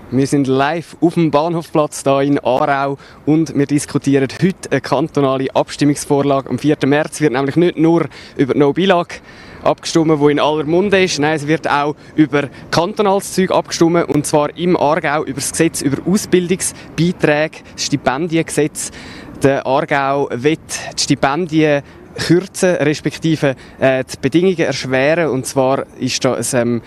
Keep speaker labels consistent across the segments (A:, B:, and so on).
A: Wir sind live auf dem Bahnhofplatz hier in Aarau und wir diskutieren heute eine kantonale Abstimmungsvorlage. Am 4. März wird nämlich nicht nur über die No-Billag abgestimmt, die in aller Munde ist. Nein, es wird auch über kantonales Zeug abgestimmt, und zwar im Aargau über das Gesetz über Ausbildungsbeiträge, das Stipendiengesetz. Der Aargau will die Stipendien kürzen, respektive die Bedingungen erschweren. Und zwar ist da ein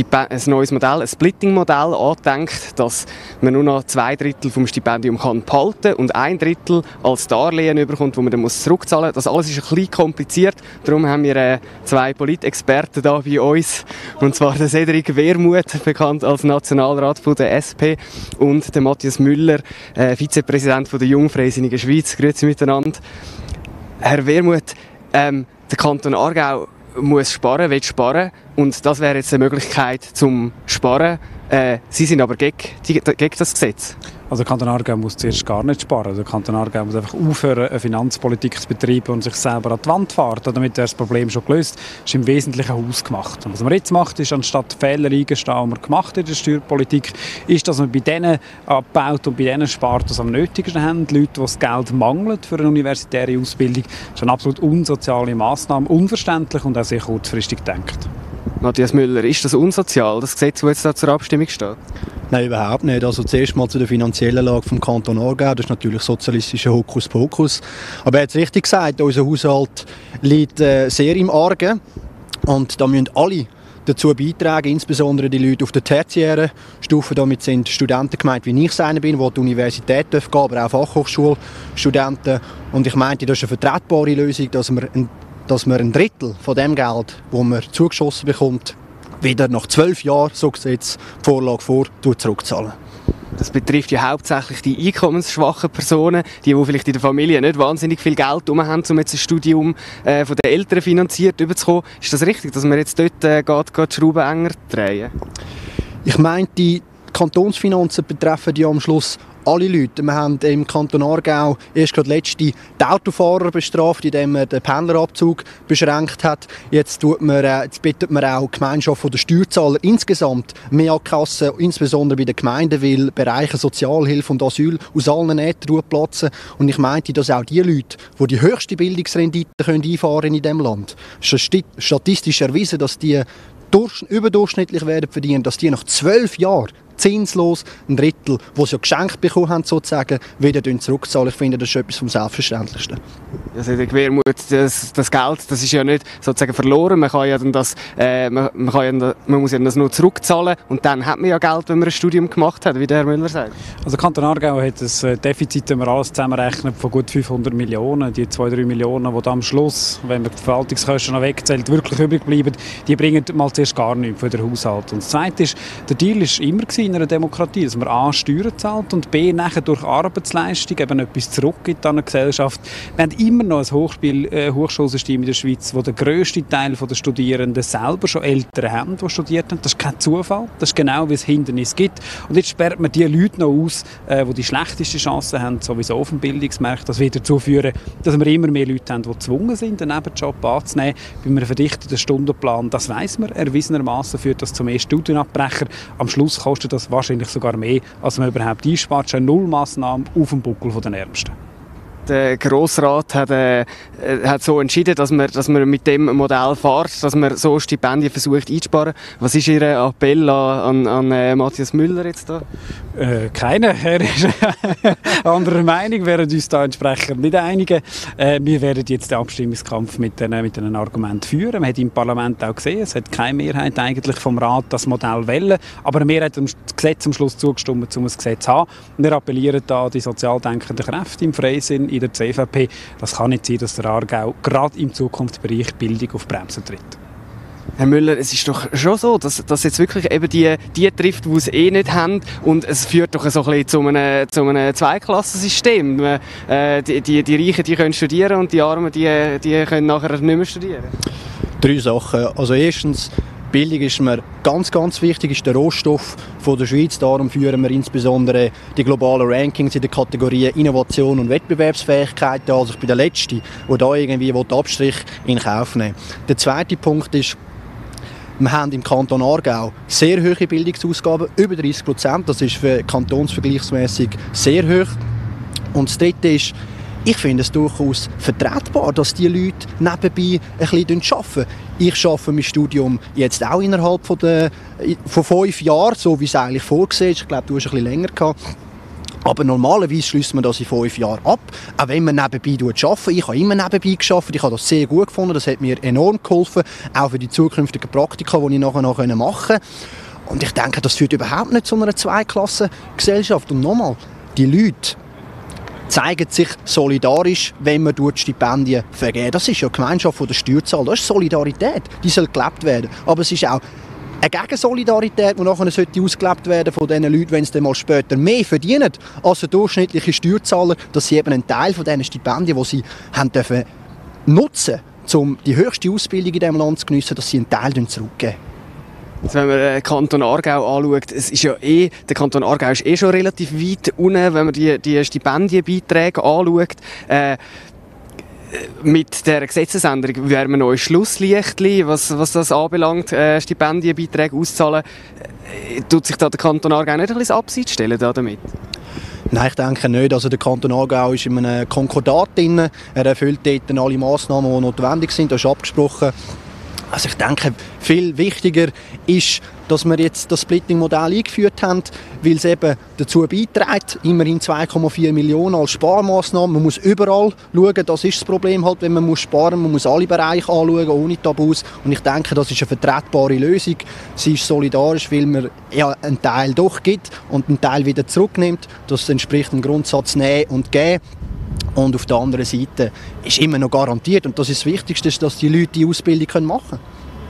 A: neues Modell, ein Splitting-Modell angedenkt, dass man nur noch 2/3 vom Stipendium kann behalten und 1/3 als Darlehen bekommt, das man dann zurückzahlen muss. Das alles ist ein bisschen kompliziert. Darum haben wir zwei Politexperten hier bei uns. Und zwar den Cedric Wermuth, bekannt als Nationalrat von der SP, und den Matthias Müller, Vizepräsident von der Jungfreisinnigen Schweiz. Grüezi miteinander. Herr Wermuth, der Kanton Aargau muss sparen, will sparen, und das wäre jetzt eine Möglichkeit zum Sparen. Sie sind aber gegen das Gesetz.
B: Also der Kanton Aargau muss zuerst gar nicht sparen. Der Kanton Aargau muss einfach aufhören, eine Finanzpolitik zu betreiben und sich selber an die Wand fahren. Damit wäre das Problem schon gelöst. Das ist im Wesentlichen ausgemacht. Und was man jetzt macht, ist, anstatt Fehler eingestehen, die man gemacht hat in der Steuerpolitik, ist, dass man bei denen abbaut und bei denen spart, die es am nötigsten haben. Die Leute, die das Geld mangelt für eine universitäre Ausbildung. Das ist eine absolut unsoziale Massnahme, unverständlich und auch sehr kurzfristig gedacht.
A: Matthias Müller, ist das unsozial, das Gesetz, das jetzt da zur Abstimmung steht?
C: Nein, überhaupt nicht. Also zuerst mal zu der finanziellen Lage des Kanton Aargau. Das ist natürlich sozialistischer Hokuspokus. Aber er hat es richtig gesagt, unser Haushalt liegt sehr im Argen. Und da müssen alle dazu beitragen, insbesondere die Leute auf der tertiären Stufe. Damit sind Studenten gemeint, wie ich es einer bin, die an die Universität gehen dürfen, aber auch Fachhochschulstudenten. Und ich meinte, das ist eine vertretbare Lösung, dass man ein Drittel von dem Geld, das man zugeschossen bekommt, wieder nach 12 Jahren, so sieht es die Vorlage vor, zurückzahlen.
A: Das betrifft ja hauptsächlich die einkommensschwachen Personen, die vielleicht in der Familie nicht wahnsinnig viel Geld haben, um jetzt ein Studium von den Eltern finanziert überzukommen. Ist das richtig, dass wir jetzt dort die Schrauben enger drehen?
C: Ich meine, die Kantonsfinanzen betreffen ja am Schluss alle Leute. Wir haben im Kanton Aargau erst gerade letzte die Autofahrer bestraft, indem man den Pendlerabzug beschränkt hat. Jetzt bittet man auch die Gemeinschaft der Steuerzahler insgesamt mehr an die Kasse, insbesondere bei den Gemeinden, weil Bereiche Sozialhilfe und Asyl aus allen Nähten platzen. Und ich meinte, dass auch die Leute, die die höchste Bildungsrendite einfahren in diesem Land, statistisch erwiesen, dass die überdurchschnittlich werden verdienen, dass die nach 12 Jahren zinslos ein Drittel, das sie ja geschenkt bekommen haben, sozusagen, wieder zurückzahlen. Ich finde, das ist etwas vom Selbstverständlichsten.
A: Also der Wermuth, das Geld, das ist ja nicht sozusagen verloren. Man kann ja dann man muss ja das nur zurückzahlen, und dann hat man ja Geld, wenn man ein Studium gemacht hat, wie der Herr Müller sagt.
B: Also Kanton Aargau hat ein Defizit, wenn man alles zusammenrechnet, von gut 500 Millionen. Die 2-3 Millionen, die am Schluss, wenn man die Verwaltungskosten noch wegzählt, wirklich übrig bleiben, die bringen mal zuerst gar nichts für den Haushalt. Und das Zweite ist, der Deal war immer in einer Demokratie, dass man A, Steuern zahlt und B, nachher durch Arbeitsleistung eben etwas zurückgibt an eine Gesellschaft. Wir haben immer noch ein Hochschulsystem in der Schweiz, wo der grösste Teil der Studierenden selber schon Eltern haben, die studiert haben. Das ist kein Zufall, das ist genau, wie es Hindernisse gibt. Und jetzt sperrt man die Leute noch aus, die schlechteste Chancen haben, sowieso auf dem Bildungsmarkt. Das wird dazu führen, dass wir immer mehr Leute haben, die gezwungen sind, einen Nebenjob anzunehmen. Bei einem verdichteten Stundenplan, das weiss man, erwiesenermaßen führt das zu mehr Studienabbrecher. Am Schluss kostet das wahrscheinlich sogar mehr, als man überhaupt einspart. Das ist eine Nullmaßnahme auf dem Buckel der Ärmsten.
A: Der Grossrat hat so entschieden, dass man mit dem Modell fährt, dass man so Stipendien versucht einzusparen. Was ist Ihr Appell an Matthias Müller jetzt da?
B: Keiner. Er ist anderer Meinung, werden uns da entsprechend nicht einigen. Wir werden jetzt den Abstimmungskampf mit den Argumenten führen. Man hat im Parlament auch gesehen, es hat keine Mehrheit eigentlich vom Rat das Modell wählen, aber eine Mehrheit hat dem Gesetz am Schluss zugestimmt, um ein Gesetz zu haben. Wir appellieren da an die sozial denkenden Kräfte im Freisinn, in der CVP. Das kann nicht sein, dass der Aargau gerade im Zukunftsbereich Bildung auf Bremsen tritt.
A: Herr Müller, es ist doch schon so, dass jetzt wirklich eben die trifft, die es eh nicht haben, und es führt doch so ein bisschen zu einem Zweiklassensystem. Die Reichen, die können studieren, und die Armen, die können nachher nicht mehr studieren.
C: 3 Sachen. Also erstens, Bildung ist mir ganz, ganz wichtig, ist der Rohstoff von der Schweiz. Darum führen wir insbesondere die globalen Rankings in den Kategorien Innovation und Wettbewerbsfähigkeit. Also ich bin der Letzte, der da irgendwie Abstrich in Kauf nehmen will. Der zweite Punkt ist, Wir haben im Kanton Aargau sehr hohe Bildungsausgaben, über 30%. Das ist für kantonsvergleichsmässig sehr hoch. Und das Dritte ist, ich finde es durchaus vertretbar, dass die Leute nebenbei ein bisschen arbeiten. Ich arbeite mein Studium jetzt auch innerhalb von 5 Jahren, so wie es eigentlich vorgesehen ist. Ich glaube, du hast ein bisschen länger gehabt. Aber normalerweise schließt man das in 5 Jahren ab, auch wenn man nebenbei arbeitet. Ich habe immer nebenbei gearbeitet, ich habe das sehr gut gefunden, das hat mir enorm geholfen, auch für die zukünftigen Praktika, die ich nachher noch machen konnte. Und ich denke, das führt überhaupt nicht zu einer Zweiklassengesellschaft. Und nochmal, die Leute zeigen sich solidarisch, wenn man Stipendien vergeben. Das ist ja die Gemeinschaft der Steuerzahler, das ist Solidarität, die soll gelebt werden. Aber es ist auch eine Gegensolidarität, die nachher ausgelebt werden von diesen Leuten, wenn sie dann mal später mehr verdienen als der durchschnittliche Steuerzahler, dass sie eben einen Teil von diesen Stipendien, die sie haben dürfen nutzen, um die höchste Ausbildung in diesem Land zu geniessen, dass sie einen Teil zurückgeben.
A: Wenn man den Kanton Aargau anschaut, der Kanton Aargau ist schon relativ weit unten, wenn man die Stipendienbeiträge anschaut. Mit dieser Gesetzesänderung wäre man noch ein Schlusslichtli, was das anbelangt, Stipendienbeiträge auszahlen. Tut sich da der Kanton Aargau nicht ein bisschen abseits stellen damit?
C: Nein, ich denke nicht. Also der Kanton Aargau ist in einem Konkordat drin. Er erfüllt dort alle Massnahmen, die notwendig sind. Das ist abgesprochen. Also ich denke, viel wichtiger ist, dass wir jetzt das Splitting-Modell eingeführt haben, weil es eben dazu beiträgt, immerhin 2,4 Millionen als Sparmaßnahme. Man muss überall schauen, das ist das Problem halt, wenn man sparen muss. Man muss alle Bereiche anschauen, ohne Tabus. Und ich denke, das ist eine vertretbare Lösung. Sie ist solidarisch, weil man ja einen Teil doch gibt und einen Teil wieder zurücknimmt. Das entspricht dem Grundsatz Nehmen und Geben. Und auf der anderen Seite ist immer noch garantiert, und das ist das Wichtigste, dass die Leute die Ausbildung machen können.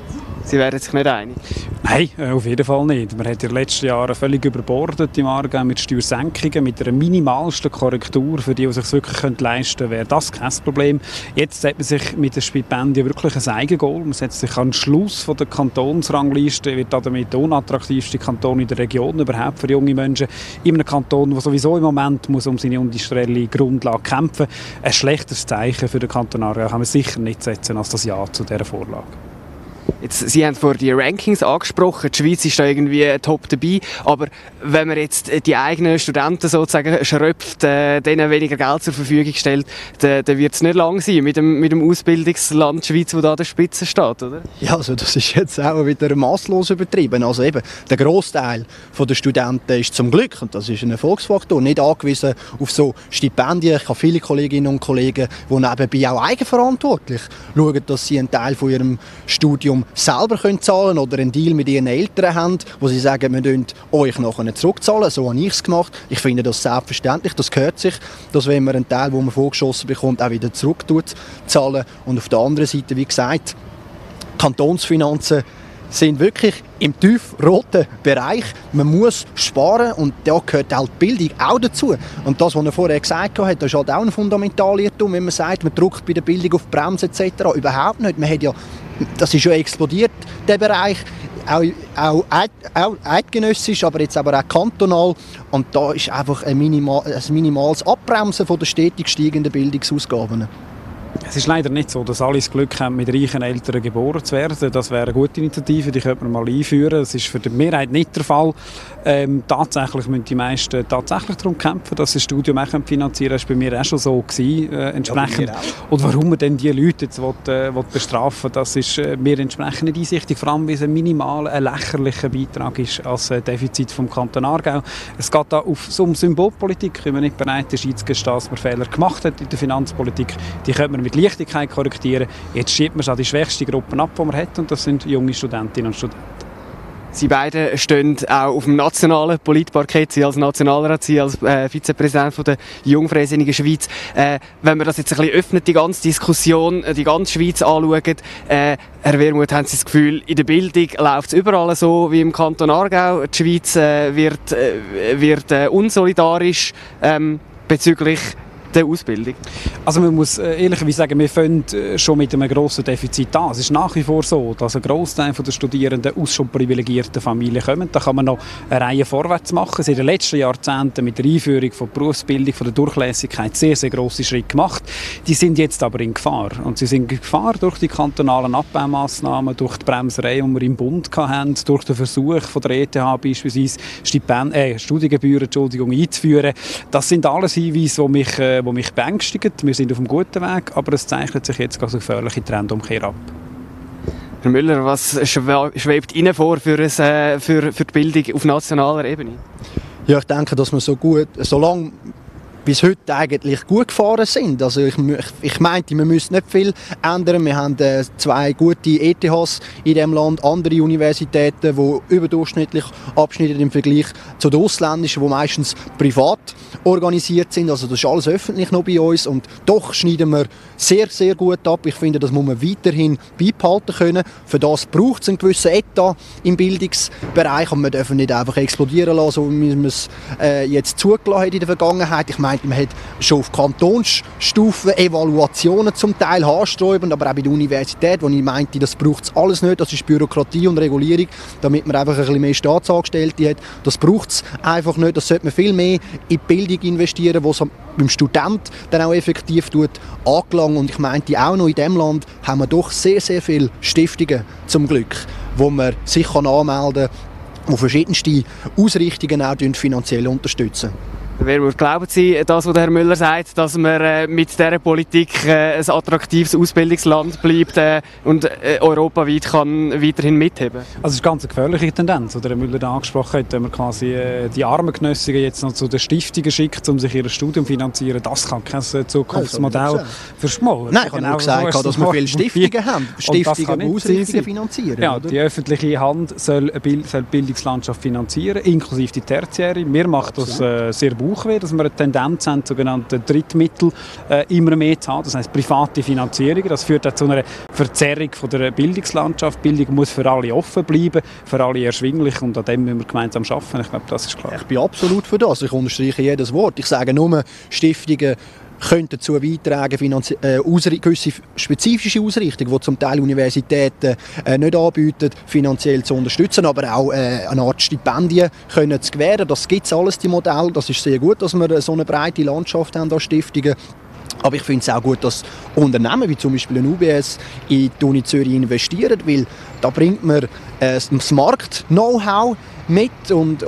A: Sie werden sich nicht einig?
B: Nein, auf jeden Fall nicht. Man hat in den letzten Jahren völlig überbordet im Aargau mit Steuersenkungen, mit einer minimalsten Korrektur, für die sich wirklich leisten können, wäre das kein Problem. Jetzt setzt man sich mit den Stipendien wirklich ein Eigengoal. Man setzt sich an den Schluss von der Kantonsrangliste, wird damit der unattraktivste Kanton in der Region überhaupt für junge Menschen. In einem Kanton, der sowieso im Moment muss um seine industrielle Grundlage kämpfen muss. Ein schlechteres Zeichen für den Kanton Aargau kann man sicher nicht setzen als das Ja zu dieser Vorlage.
A: Jetzt, Sie haben vorhin die Rankings angesprochen, die Schweiz ist da irgendwie top dabei, aber wenn man jetzt die eigenen Studenten sozusagen schröpft, denen weniger Geld zur Verfügung stellt, dann wird es nicht lang sein mit dem Ausbildungsland Schweiz, das da an der Spitze steht, oder?
C: Ja, also das ist jetzt auch wieder masslos übertrieben. Also eben, der Grossteil der Studenten ist zum Glück, und das ist ein Erfolgsfaktor, nicht angewiesen auf so Stipendien. Ich habe viele Kolleginnen und Kollegen, die nebenbei auch eigenverantwortlich schauen, dass sie einen Teil von ihrem Studium selber zahlen können oder einen Deal mit ihren Eltern haben, wo sie sagen, wir zahlen euch nachher zurückzahlen. So habe ich es gemacht. Ich finde das selbstverständlich, das gehört sich, dass wenn man einen Teil, den man vorgeschossen bekommt, auch wieder zurückzahlen. Und auf der anderen Seite, wie gesagt, Kantonsfinanzen sind wirklich im tiefroten Bereich. Man muss sparen und da gehört auch die Bildung auch dazu. Und das, was er vorher gesagt hat, das ist halt auch ein Fundamentalirrtum, wenn man sagt, man drückt bei der Bildung auf die Bremse etc. Überhaupt nicht. Man hat ja, das ist ja explodiert, der Bereich, auch eidgenössisch, aber jetzt aber auch kantonal. Und da ist einfach ein minimales Abbremsen von der stetig steigenden Bildungsausgaben.
B: Es ist leider nicht so, dass alle das Glück haben, mit reichen Eltern geboren zu werden. Das wäre eine gute Initiative, die könnte man mal einführen. Das ist für die Mehrheit nicht der Fall. Tatsächlich müssen die meisten tatsächlich darum kämpfen, dass sie das Studium auch finanzieren können. Das war bei mir auch schon so gewesen, entsprechend. Ja, und warum man denn die Leute jetzt bestrafen will, das ist mir entsprechend nicht einsichtig. Vor allem, weil es ein lächerlicher Beitrag ist als Defizit vom Kanton Aargau. Es geht da um Symbolpolitik. Wenn man nicht bereit ist, einzugestehen, dass man Fehler gemacht hat in der Finanzpolitik, die könnte man mit Leichtigkeit korrigieren. Jetzt schiebt man es an die schwächste Gruppe ab, die man hat, und das sind junge Studentinnen und Studenten.
A: Sie beide stehen auch auf dem nationalen Politparkett, Sie als Nationalrat, Sie als Vizepräsident der Jungfreisinnigen Schweiz. Wenn wir das jetzt ein bisschen öffnet, die ganze Diskussion, die ganze Schweiz anschauen, Herr Wermuth, haben Sie das Gefühl, in der Bildung läuft es überall so wie im Kanton Aargau? Die Schweiz wird unsolidarisch bezüglich der Ausbildung?
B: Also man muss ehrlicherweise sagen, wir fangen schon mit einem grossen Defizit an. Es ist nach wie vor so, dass ein Grossteil der Studierenden aus schon privilegierten Familien kommen. Da kann man noch eine Reihe vorwärts machen. Es in den letzten Jahrzehnten mit der Einführung von Berufsbildung, von der Durchlässigkeit sehr, sehr grosse Schritte gemacht. Die sind jetzt aber in Gefahr. Und sie sind in Gefahr durch die kantonalen Abbaumassnahmen, durch die Bremserei, die wir im Bund hatten, durch den Versuch von der ETH beispielsweise Studiengebühren einzuführen. Das sind alles Hinweise, die mich beängstigen. Wir sind auf einem guten Weg, aber es zeichnet sich jetzt eine gefährliche Trendumkehr ab.
A: Herr Müller, was schwebt Ihnen vor für die Bildung auf nationaler Ebene?
C: Ja, ich denke, dass wir so lange bis heute eigentlich gut gefahren sind. Also ich meinte, wir müssen nicht viel ändern. Wir haben 2 gute ETHs in diesem Land, andere Universitäten, die überdurchschnittlich abschneiden im Vergleich zu den ausländischen, die meistens privat organisiert sind. Also das ist alles öffentlich noch bei uns und doch schneiden wir sehr, sehr gut ab. Ich finde, das muss man weiterhin beibehalten können. Für das braucht es einen gewissen Etat im Bildungsbereich und wir dürfen nicht einfach explodieren lassen, so wie wir es jetzt zugelassen haben in der Vergangenheit. Ich meine, man hat schon auf Kantonsstufe Evaluationen zum Teil haarsträubend, aber auch bei der Universität, wo ich meinte, das braucht es alles nicht, das ist Bürokratie und Regulierung, damit man einfach ein bisschen mehr Staatsangestellte hat. Das braucht es einfach nicht, das sollte man viel mehr in die Bildung investieren, wo es beim Student dann auch effektiv angelangt. Und ich meinte, auch noch in diesem Land haben wir doch sehr, sehr viele Stiftungen zum Glück, wo man sich anmelden kann, die verschiedenste Ausrichtungen auch finanziell unterstützen.
A: Glauben Sie, das, was Herr Müller sagt, dass man mit dieser Politik ein attraktives Ausbildungsland bleibt und europaweit kann weiterhin mitheben?
B: Also es ist ganz eine gefährliche Tendenz, die Herr Müller da angesprochen hat, wenn man quasi die armen Genössigen jetzt noch zu den Stiftungen schickt, um sich ihr Studium zu finanzieren. Das kann kein Zukunftsmodell verschmolzen.
C: Nein, ich habe nur gesagt, dass wir viele Stiftungen haben. Stiftungen, die Ausrichtungen finanzieren.
B: Ja, die öffentliche Hand soll die Bildungslandschaft finanzieren, inklusive die Tertiäre. Mir macht das sehr weh, dass wir eine Tendenz haben, sogenannte Drittmittel immer mehr zu haben. Das heisst private Finanzierung. Das führt auch zu einer Verzerrung von der Bildungslandschaft. Bildung muss für alle offen bleiben, für alle erschwinglich und an dem müssen wir gemeinsam arbeiten. Ich glaube, das ist klar.
C: Ich bin absolut für das. Ich unterstreiche jedes Wort. Ich sage nur, Stiftungen können dazu beitragen, gewisse spezifische Ausrichtungen, die zum Teil Universitäten nicht anbieten, finanziell zu unterstützen, aber auch eine Art Stipendien können zu gewähren. Das gibt es alles, die Modelle. Das ist sehr gut, dass wir so eine breite Landschaft haben an Stiftungen. Aber ich finde es auch gut, dass Unternehmen wie zum Beispiel ein UBS in die Uni Zürich investieren, weil da bringt man das Markt-Know-how mit und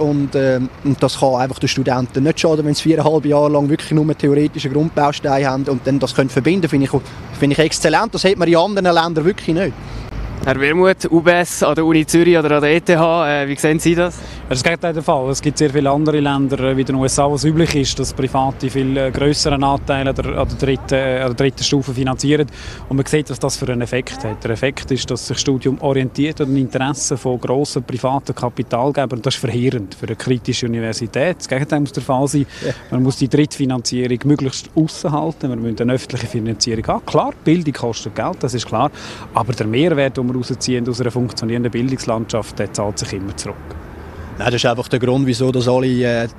C: das kann einfach den Studenten nicht schaden, wenn sie 4,5 Jahre lang wirklich nur theoretische Grundbausteine haben und dann das können verbinden, finde ich exzellent. Das hat man in anderen Ländern wirklich nicht.
A: Herr Wermuth, UBS an der Uni Zürich oder an der ETH, wie sehen Sie das?
B: Das ist gerade der Fall. Es gibt sehr viele andere Länder wie den USA, wo es üblich ist, dass Private viel grösseren Anteil an der dritten Stufe finanzieren. Und man sieht, was das für einen Effekt hat. Der Effekt ist, dass sich das Studium orientiert an den Interessen von grossen privaten Kapitalgebern. Und das ist verheerend für eine kritische Universität. Das Gegenteil muss der Fall sein. Ja. Man muss die Drittfinanzierung möglichst aushalten. Wir müssen eine öffentliche Finanzierung haben. Klar, Bildung kostet Geld, das ist klar. Aber der Mehrwert, den wir rausziehen aus einer funktionierenden Bildungslandschaft, der zahlt sich immer zurück.
C: Nein, das ist einfach der Grund, wieso dass alle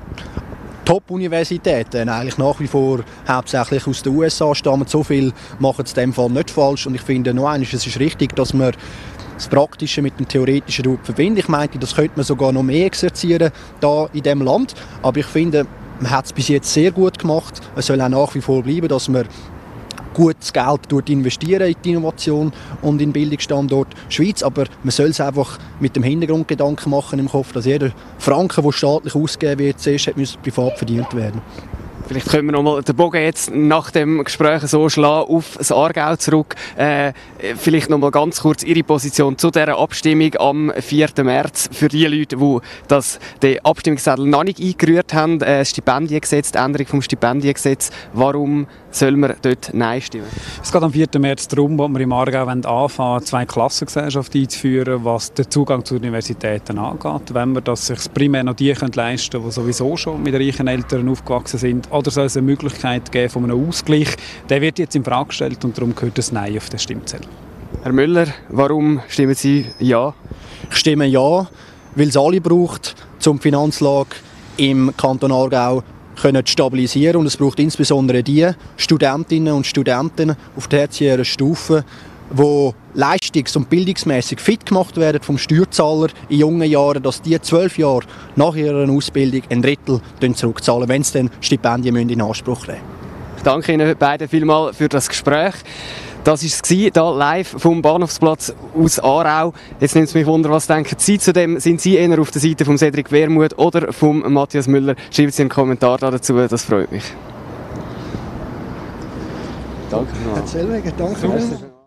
C: Top-Universitäten eigentlich nach wie vor hauptsächlich aus den USA stammen. So viel machen es in dem Fall nicht falsch. Und ich finde noch einmal, es ist richtig, dass man das Praktische mit dem Theoretischen verbindet. Ich meinte, das könnte man sogar noch mehr exerzieren da in diesem Land. Aber ich finde, man hat es bis jetzt sehr gut gemacht. Es soll auch nach wie vor bleiben, dass man gutes Geld investieren in die Innovation und in den Bildungsstandort Schweiz, aber man soll es einfach mit dem Hintergrundgedanken machen im Kopf, dass jeder Franken, der staatlich ausgegeben wird, zuerst muss privat verdient werden.
A: Vielleicht können wir noch mal den Bogen jetzt nach dem Gespräch so schlagen auf das Aargau zurück. Vielleicht noch mal ganz kurz Ihre Position zu dieser Abstimmung am 4. März für die Leute, die den Abstimmungszettel noch nicht eingerührt haben. Stipendiengesetz, die Änderung des Stipendiengesetzes. Warum soll man dort Nein stimmen?
B: Es geht am 4. März darum, dass wir im Aargau anfangen, 2 Klassengesellschaften einzuführen, was den Zugang zu Universitäten angeht. Wenn wir das sich primär noch die leisten können, die sowieso schon mit reichen Eltern aufgewachsen sind, oder soll es eine Möglichkeit geben von einem Ausgleich? Der wird jetzt in Frage gestellt und darum gehört das Nein auf den Stimmzettel.
A: Herr Müller, warum stimmen Sie Ja?
C: Ich stimme Ja, weil es alle braucht, um die Finanzlage im Kanton Aargau können stabilisieren. Und es braucht insbesondere die Studentinnen und Studenten auf der tertiären Stufe, die leistungs- und bildungsmässig fit gemacht werden vom Steuerzahler in jungen Jahren, dass die 12 Jahre nach ihrer Ausbildung ein Drittel zurückzahlen, wenn sie dann Stipendien in Anspruch nehmen müssen.
A: Ich danke Ihnen beiden vielmals für das Gespräch. Das war es hier live vom Bahnhofsplatz aus Aarau. Jetzt nimmt es mich wunder, was denken Sie zu dem? Sind Sie eher auf der Seite von Cedric Wermuth oder von Matthias Müller? Schreiben Sie einen Kommentar dazu, das freut mich. Danke.
C: Danke.